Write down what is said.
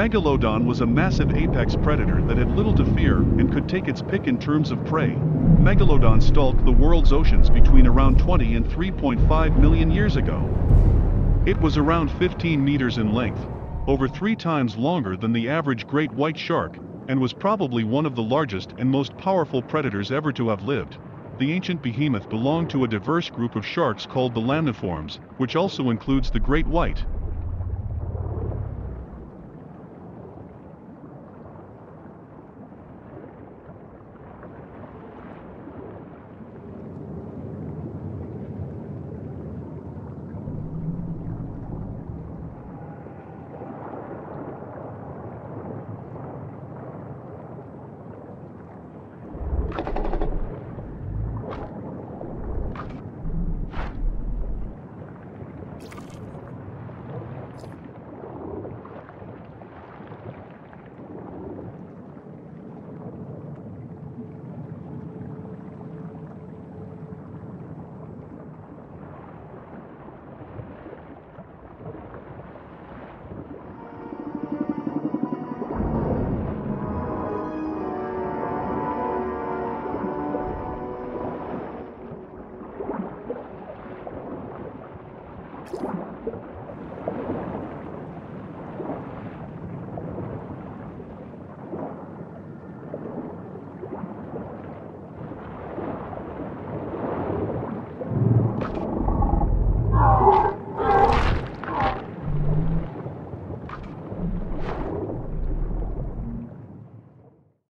Megalodon was a massive apex predator that had little to fear and could take its pick in terms of prey. Megalodon stalked the world's oceans between around 20 and 3.5 million years ago. It was around 15 meters in length, over 3 times longer than the average great white shark, and was probably one of the largest and most powerful predators ever to have lived. The ancient behemoth belonged to a diverse group of sharks called the lamniforms, which also includes the great white.